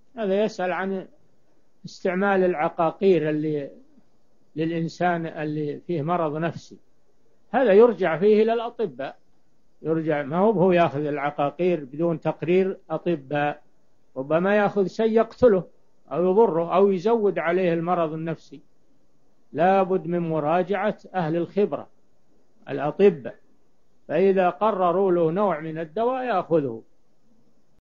هذا يسأل عن استعمال العقاقير اللي للإنسان اللي فيه مرض نفسي، هذا يرجع فيه إلى الأطباء، يرجع، ما هو يأخذ العقاقير بدون تقرير أطباء، ربما يأخذ شيء يقتله أو يضره أو يزود عليه المرض النفسي. لا بد من مراجعة أهل الخبرة الأطباء، فإذا قرروا له نوع من الدواء يأخذه،